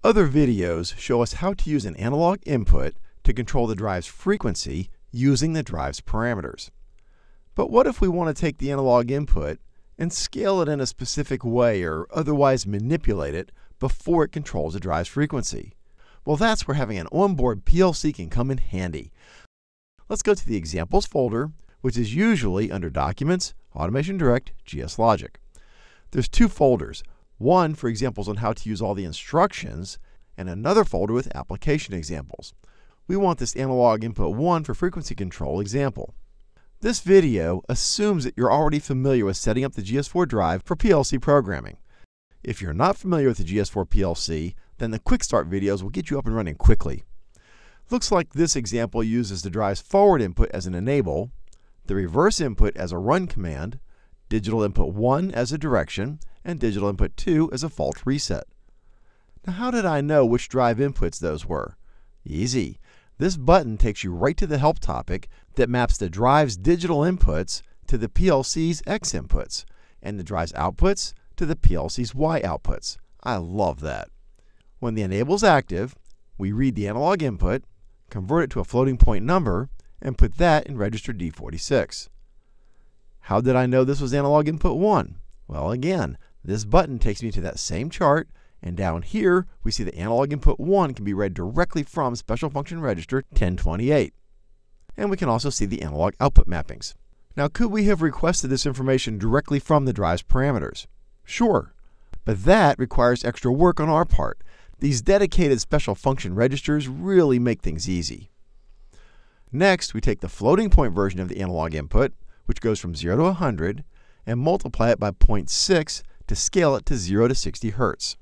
Other videos show us how to use an analog input to control the drive's frequency using the drive's parameters. But what if we want to take the analog input and scale it in a specific way or otherwise manipulate it before it controls the drive's frequency? Well, that's where having an onboard PLC can come in handy. Let's go to the Examples folder, which is usually under Documents, Automation Direct, GS Logic. There's two folders, one for examples on how to use all the instructions, and another folder with application examples. We want this analog input 1 for frequency control example. This video assumes that you're already familiar with setting up the GS4 drive for PLC programming. If you're not familiar with the GS4 PLC, then the quick start videos will get you up and running quickly. Looks like this example uses the drive's forward input as an enable, the reverse input as a run command, digital input 1 as a direction, and digital input 2 as a fault reset. Now, how did I know which drive inputs those were? Easy. This button takes you right to the help topic that maps the drive's digital inputs to the PLC's X inputs, and the drive's outputs to the PLC's Y outputs. I love that. When the enable is active, we read the analog input, convert it to a floating point number, and put that in register D46. How did I know this was analog input 1? Well, again, this button takes me to that same chart, and down here we see that analog input 1 can be read directly from special function register 1028. And we can also see the analog output mappings. Now, could we have requested this information directly from the drive's parameters? Sure, but that requires extra work on our part. These dedicated special function registers really make things easy. Next, we take the floating point version of the analog input, which goes from 0 to 100, and multiply it by 0.6 to scale it to 0 to 60 Hertz.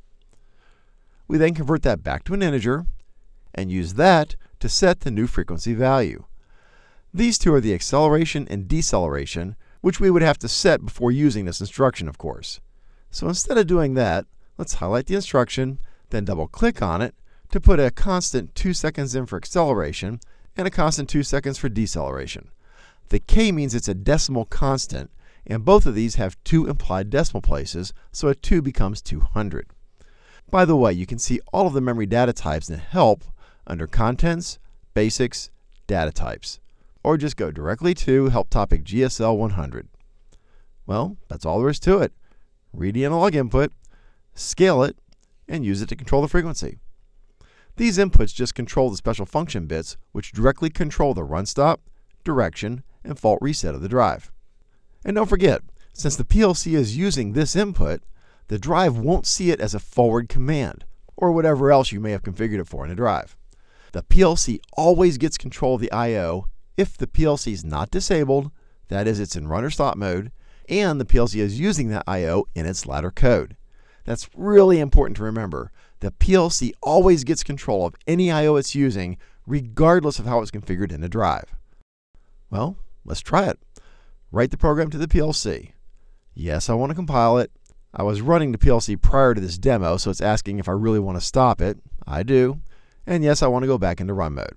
We then convert that back to an integer and use that to set the new frequency value. These two are the acceleration and deceleration, which we would have to set before using this instruction, of course. So instead of doing that, let's highlight the instruction, then double-click on it to put a constant 2 seconds in for acceleration and a constant 2 seconds for deceleration. The K means it's a decimal constant, and both of these have 2 implied decimal places, so a 2 becomes 200. By the way, you can see all of the memory data types in Help under Contents, Basics, Data Types, or just go directly to Help Topic GSL 100. Well, that's all there is to it. Read the analog input, scale it, and use it to control the frequency. These inputs just control the special function bits, which directly control the run stop, direction, and fault reset of the drive. And don't forget, since the PLC is using this input, the drive won't see it as a forward command, or whatever else you may have configured it for in a drive. The PLC always gets control of the I/O if the PLC is not disabled, that is, it's in run or stop mode, and the PLC is using that I/O in its ladder code. That's really important to remember. The PLC always gets control of any I/O it's using, regardless of how it's configured in a drive. Well, let's try it. Write the program to the PLC. Yes, I want to compile it. I was running the PLC prior to this demo, so it's asking if I really want to stop it. I do. And yes, I want to go back into run mode.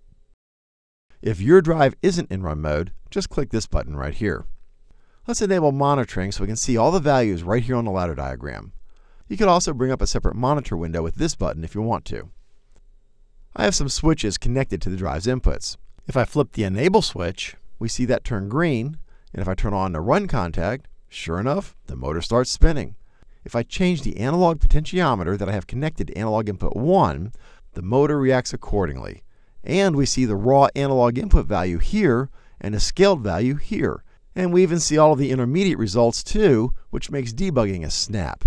If your drive isn't in run mode, just click this button right here. Let's enable monitoring so we can see all the values right here on the ladder diagram. You could also bring up a separate monitor window with this button if you want to. I have some switches connected to the drive's inputs. If I flip the enable switch, we see that turn green, and if I turn on the run contact, sure enough, the motor starts spinning. If I change the analog potentiometer that I have connected to analog input 1, the motor reacts accordingly. And we see the raw analog input value here and a scaled value here. And we even see all of the intermediate results too, which makes debugging a snap.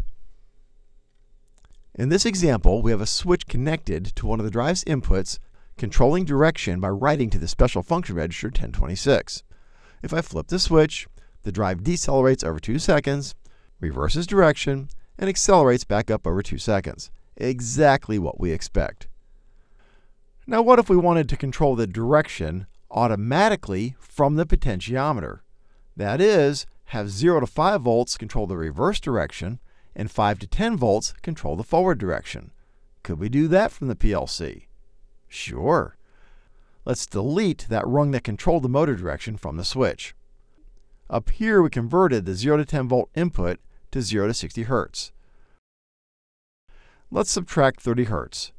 In this example, we have a switch connected to one of the drive's inputs, controlling direction by writing to the special function register 1026. If I flip the switch, the drive decelerates over 2 seconds, reverses direction, and accelerates back up over 2 seconds. Exactly what we expect. Now, what if we wanted to control the direction automatically from the potentiometer? That is, have 0 to 5 volts control the reverse direction, and 5 to 10 volts control the forward direction. Could we do that from the PLC? Sure. Let's delete that rung that controlled the motor direction from the switch. Up here, we converted the 0 to 10 volt input to 0 to 60 Hertz. let's subtract 30 Hz.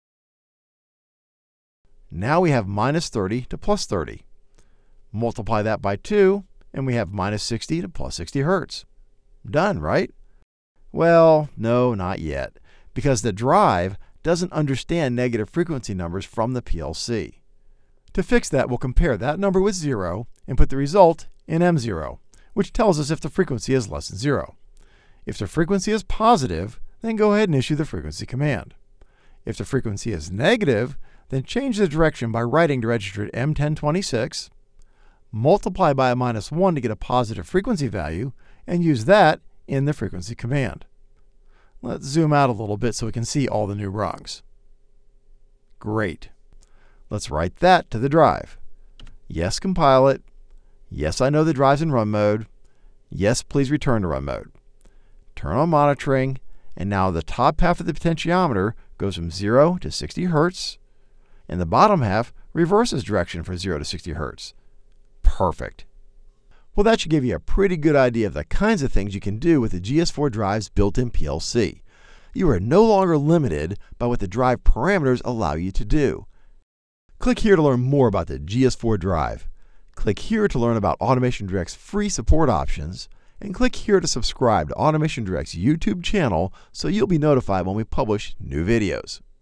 Now we have minus 30 to plus 30. Multiply that by 2, and we have minus 60 to plus 60 Hz. Done, right? Well, no, not yet, because the drive doesn't understand negative frequency numbers from the PLC. To fix that, we'll compare that number with 0 and put the result in M0, which tells us if the frequency is less than 0. If the frequency is positive, then go ahead and issue the frequency command. If the frequency is negative, then change the direction by writing to register at M1026, multiply by a minus 1 to get a positive frequency value, and use that in the frequency command. Let's zoom out a little bit so we can see all the new rungs. Great. Let's write that to the drive. Yes, compile it. Yes, I know the drive's in run mode. Yes, please return to run mode. Turn on monitoring, and now the top half of the potentiometer goes from 0 to 60 Hz, and the bottom half reverses direction from 0 to 60 Hz. Perfect. Well, that should give you a pretty good idea of the kinds of things you can do with the GS4 drive's built-in PLC. You are no longer limited by what the drive parameters allow you to do. Click here to learn more about the GS4 drive. Click here to learn about Automation Direct's free support options, and click here to subscribe to Automation Direct's YouTube channel so you'll be notified when we publish new videos.